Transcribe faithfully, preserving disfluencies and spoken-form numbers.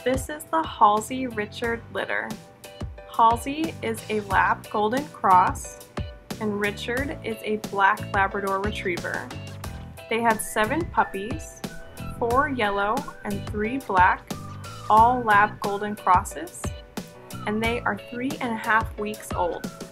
This is the Halsey Richard litter. Halsey is a lab golden cross and Richard is a black Labrador retriever. They had seven puppies, four yellow and three black, all lab golden crosses, and they are three and a half weeks old.